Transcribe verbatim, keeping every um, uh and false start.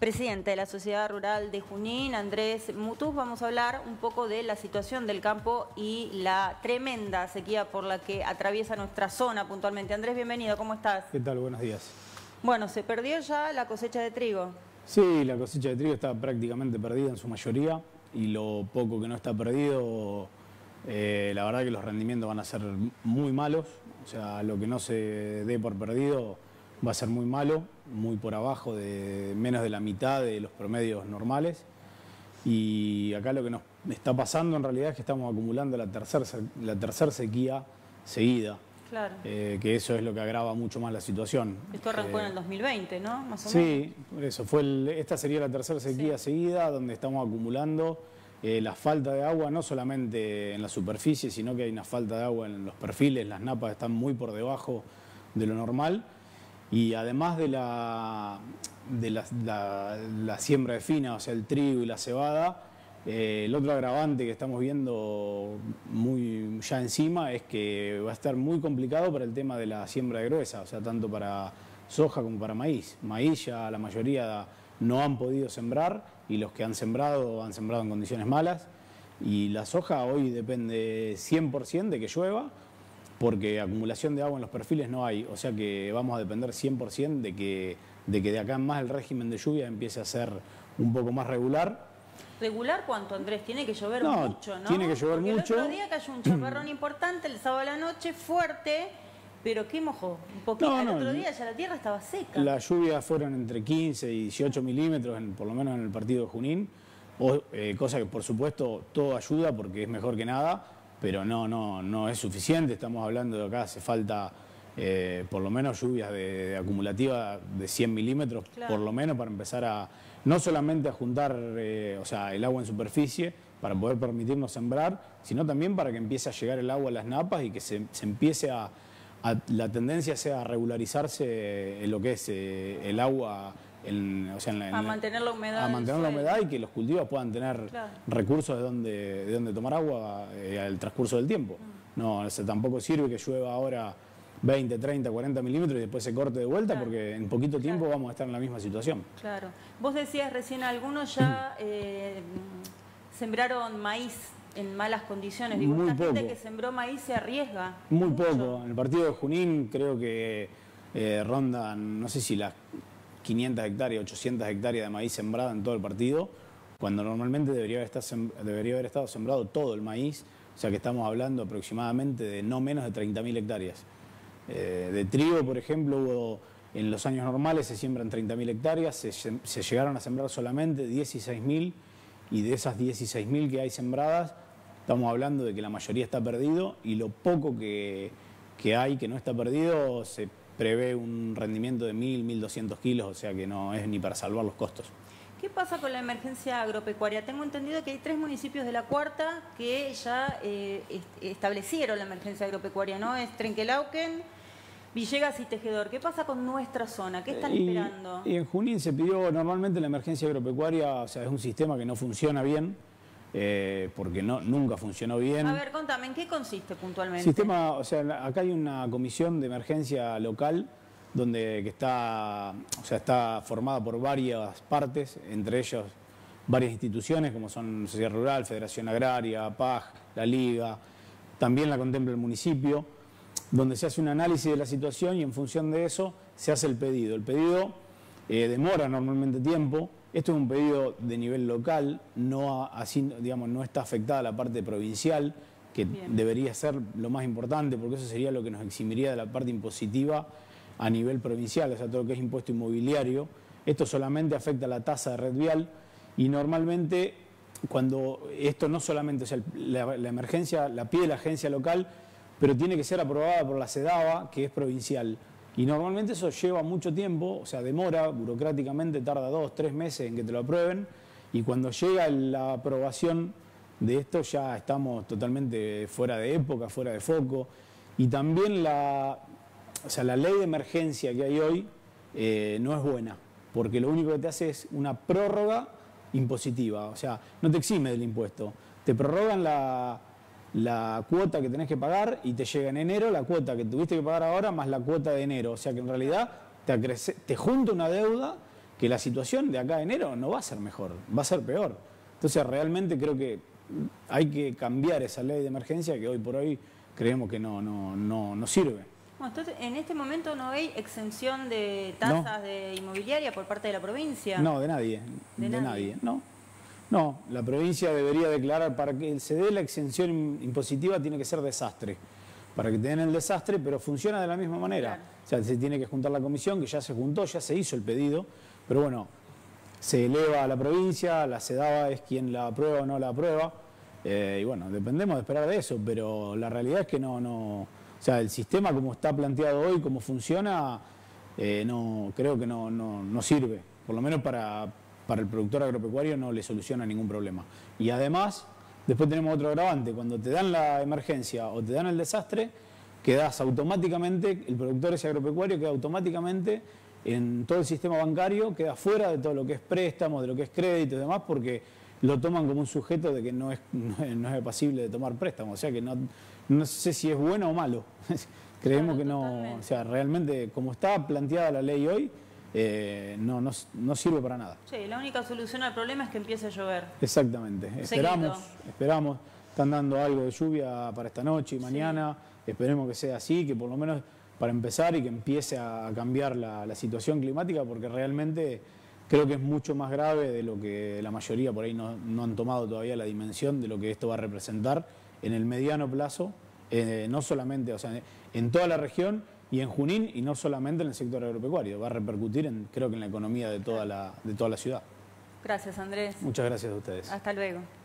presidente de la Sociedad Rural de Junín, Andrés Mutús. Vamos a hablar un poco de la situación del campo y la tremenda sequía por la que atraviesa nuestra zona puntualmente. Andrés, bienvenido, ¿cómo estás? ¿Qué tal? Buenos días. Bueno, se perdió ya la cosecha de trigo. Sí, la cosecha de trigo está prácticamente perdida en su mayoría y lo poco que no está perdido, eh, la verdad que los rendimientos van a ser muy malos. O sea, lo que no se dé por perdido va a ser muy malo, muy por abajo de menos de la mitad de los promedios normales. Y acá lo que nos está pasando en realidad es que estamos acumulando la tercera la tercer sequía seguida. Claro. Eh, que eso es lo que agrava mucho más la situación. Esto arrancó eh, en el dos mil veinte, ¿no? Más o sí, menos. por eso. Fue el, esta sería la tercera sequía sí. seguida, donde estamos acumulando eh, la falta de agua, no solamente en la superficie, sino que hay una falta de agua en los perfiles, las napas están muy por debajo de lo normal. Y además de la, de la, la, la siembra de fina, o sea, el trigo y la cebada, eh, el otro agravante que estamos viendo muy ya encima es que va a estar muy complicado para el tema de la siembra de gruesa, o sea, tanto para soja como para maíz. Maíz ya la mayoría no han podido sembrar y los que han sembrado han sembrado en condiciones malas. Y la soja hoy depende cien por ciento de que llueva, porque acumulación de agua en los perfiles no hay, o sea que vamos a depender cien por ciento de que, de que de acá en más el régimen de lluvia empiece a ser un poco más regular. ¿Regular cuánto, Andrés? Tiene que llover no, mucho, ¿no? Tiene que llover porque mucho. El otro día cayó un chaparrón importante, el sábado a la noche, fuerte, pero ¿qué mojó? Un poquito. No, el no, otro día ya la tierra estaba seca. Las lluvias fueron entre quince y dieciocho milímetros, en, por lo menos en el partido de Junín, o, eh, cosa que por supuesto todo ayuda porque es mejor que nada, pero no, no, no es suficiente. Estamos hablando de acá, hace falta eh, por lo menos lluvias de, de acumulativa de cien milímetros, claro. Por lo menos para empezar a, no solamente a juntar eh, o sea, el agua en superficie para poder permitirnos sembrar, sino también para que empiece a llegar el agua a las napas y que se, se empiece a, a, la tendencia sea a regularizarse en lo que es eh, el agua. En, o sea, en la, en a mantener la humedad. A mantener la humedad y que los cultivos puedan tener claro. recursos de donde, de donde tomar agua eh, al transcurso del tiempo. Mm. No, o sea, tampoco sirve que llueva ahora veinte, treinta, cuarenta milímetros y después se corte de vuelta, claro. Porque en poquito tiempo claro. vamos a estar en la misma situación. Claro. Vos decías recién, algunos ya eh, sembraron maíz en malas condiciones. Digo, Muy esta poco. gente que sembró maíz se arriesga. Muy mucho. poco. En el partido de Junín creo que eh, rondan, no sé si las quinientas hectáreas, ochocientas hectáreas de maíz sembrada en todo el partido, cuando normalmente debería haber, estado, debería haber estado sembrado todo el maíz, o sea que estamos hablando aproximadamente de no menos de treinta mil hectáreas. Eh, de trigo, por ejemplo, hubo, en los años normales se siembran treinta mil hectáreas, se, se llegaron a sembrar solamente dieciséis mil, y de esas dieciséis mil que hay sembradas, estamos hablando de que la mayoría está perdido, y lo poco que, que hay que no está perdido se prevé un rendimiento de mil, mil doscientos kilos, o sea que no es ni para salvar los costos. ¿Qué pasa con la emergencia agropecuaria? Tengo entendido que hay tres municipios de la Cuarta que ya eh, est establecieron la emergencia agropecuaria, ¿no? Es Trenquelauquen, Villegas y Tejedor. ¿Qué pasa con nuestra zona? ¿Qué están y, esperando? Y en Junín se pidió, normalmente la emergencia agropecuaria, o sea, es un sistema que no funciona bien, Eh, porque no, nunca funcionó bien. A ver, contame, ¿en qué consiste puntualmente? Sistema, o sea, acá hay una comisión de emergencia local donde que está, o sea, está formada por varias partes, entre ellos varias instituciones como son Sociedad Rural, Federación Agraria, P A G, la Liga, también la contempla el municipio, donde se hace un análisis de la situación y en función de eso se hace el pedido. El pedido eh, demora normalmente tiempo. Esto es un pedido de nivel local, no, así, digamos, no está afectada la parte provincial, que Bien. debería ser lo más importante, porque eso sería lo que nos eximiría de la parte impositiva a nivel provincial, o sea, todo lo que es impuesto inmobiliario. Esto solamente afecta a la tasa de red vial y normalmente cuando esto no solamente, o sea, la, la emergencia la pide la agencia local, pero tiene que ser aprobada por la SEDAVA, que es provincial. Y normalmente eso lleva mucho tiempo, o sea, demora, burocráticamente tarda dos, tres meses en que te lo aprueben, y cuando llega la aprobación de esto ya estamos totalmente fuera de época, fuera de foco. Y también la, o sea, la ley de emergencia que hay hoy eh, no es buena, porque lo único que te hace es una prórroga impositiva, o sea, no te exime del impuesto, te prorrogan la... la cuota que tenés que pagar y te llega en enero la cuota que tuviste que pagar ahora más la cuota de enero. O sea que en realidad te, acrece, te junta una deuda que la situación de acá a enero no va a ser mejor, va a ser peor. Entonces realmente creo que hay que cambiar esa ley de emergencia que hoy por hoy creemos que no, no, no, no sirve. Bueno, entonces, en este momento no hay exención de tasas No. de inmobiliaria por parte de la provincia. No, de nadie, de, de nadie. nadie, no. No, la provincia debería declarar, para que se dé la exención impositiva tiene que ser desastre, para que te den el desastre, pero funciona de la misma manera. Claro. O sea, se tiene que juntar la comisión, que ya se juntó, ya se hizo el pedido, pero bueno, se eleva a la provincia, la SEDAVA es quien la aprueba o no la aprueba, eh, y bueno, dependemos de esperar de eso, pero la realidad es que no, no, o sea, el sistema como está planteado hoy, como funciona, eh, no, creo que no, no, no sirve, por lo menos para, para el productor agropecuario no le soluciona ningún problema. Y además, después tenemos otro agravante, cuando te dan la emergencia o te dan el desastre, quedas automáticamente, el productor ese agropecuario queda automáticamente en todo el sistema bancario, queda fuera de todo lo que es préstamos, de lo que es crédito y demás, porque lo toman como un sujeto de que no es, no es pasible de tomar préstamos. O sea que no, no sé si es bueno o malo. Creemos Claro, que no, totalmente. o sea, realmente como está planteada la ley hoy, eh, no, no, no sirve para nada. Sí, la única solución al problema es que empiece a llover. Exactamente. Esperamos, esperamos, están dando algo de lluvia para esta noche y mañana. Sí. Esperemos que sea así, que por lo menos para empezar y que empiece a cambiar la, la situación climática, porque realmente creo que es mucho más grave de lo que la mayoría por ahí no, no han tomado todavía la dimensión de lo que esto va a representar en el mediano plazo, eh, no solamente, o sea, en toda la región y en Junín, y no solamente en el sector agropecuario, va a repercutir en, creo que en la economía de toda la, de toda la ciudad. Gracias, Andrés. Muchas gracias a ustedes. Hasta luego.